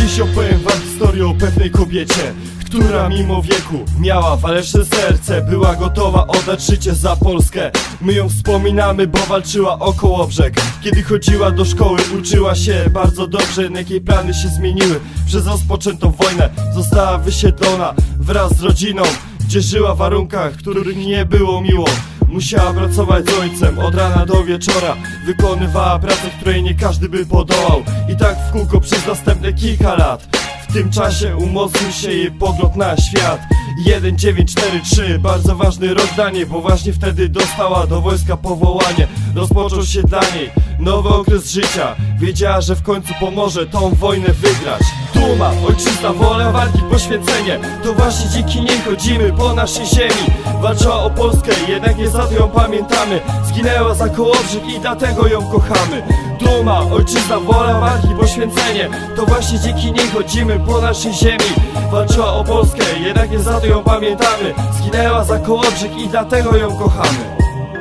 Dziś opowiem wam historię o pewnej kobiecie, która mimo wieku miała waleczne serce. Była gotowa oddać życie za Polskę. My ją wspominamy, bo walczyła o Kołobrzeg. Kiedy chodziła do szkoły, uczyła się bardzo dobrze, jednak jej plany się zmieniły. Przez rozpoczętą wojnę została wysiedlona wraz z rodziną, gdzie żyła w warunkach, których nie było miło. Musiała pracować z ojcem od rana do wieczora. Wykonywała pracę, której nie każdy by podołał. I tak w kółko przez następne kilka lat. W tym czasie umocnił się jej pogląd na świat. 1943, bardzo ważny rok dla niej, bo właśnie wtedy dostała do wojska powołanie. Rozpoczął się dla niej nowy okres życia. Wiedziała, że w końcu pomoże tą wojnę wygrać. Duma, ojczyzna, wola, walki, poświęcenie, to właśnie dzięki niej chodzimy po naszej ziemi. Walczyła o Polskę, jednak nie za to ją pamiętamy. Zginęła za Kołobrzeg i dlatego ją kochamy. Duma, ojczyzna, wola, walki, poświęcenie, to właśnie dzięki niej chodzimy po naszej ziemi. Walczyła o Polskę, jednak nie za to ją pamiętamy. Zginęła za Kołobrzeg i dlatego ją kochamy.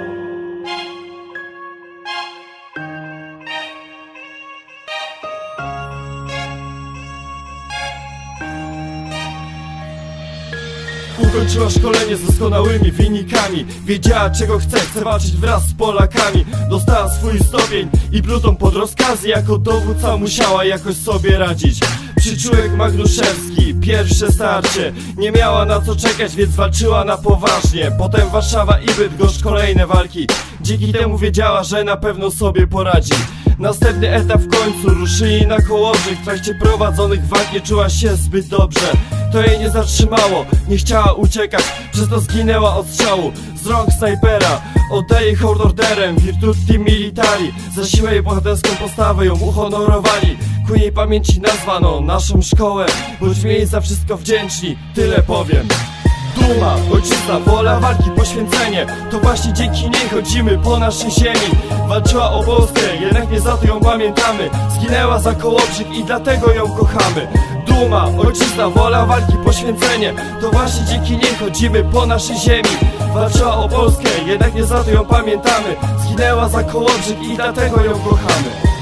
Ukończyła szkolenie z doskonałymi wynikami. Wiedziała, czego chce walczyć wraz z Polakami. Dostała swój stopień i pluton pod rozkazy. Jako dowódca musiała jakoś sobie radzić. Przyczółek Magnuszewski, pierwsze starcie. Nie miała na co czekać, więc walczyła na poważnie. Potem Warszawa i Bydgoszcz, kolejne walki. Dzięki temu wiedziała, że na pewno sobie poradzi. Następny etap w końcu, ruszyli na Kołobrzeg. W trakcie prowadzonych walk nie czuła się zbyt dobrze. To jej nie zatrzymało, nie chciała uciekać, przez to zginęła od strzału z rąk snajpera. Oddaje hołd orderem Virtuti Militari. Za siłę i bohaterską postawę ją uhonorowali. Ku jej pamięci nazwano naszą szkołę. Bądźmy jej za wszystko wdzięczni, tyle powiem. Duma, ojczyzna, wola, walki, poświęcenie, to właśnie dzięki niej chodzimy po naszej ziemi. Walczyła o Polskę, jednak nie za to ją pamiętamy. Zginęła za Kołobrzeg i dlatego ją kochamy. Duma, ojczyzna, wola, walki, poświęcenie, to właśnie dzięki niej chodzimy po naszej ziemi. Walczyła o Polskę, jednak nie za to ją pamiętamy. Zginęła za Kołobrzeg i dlatego ją kochamy.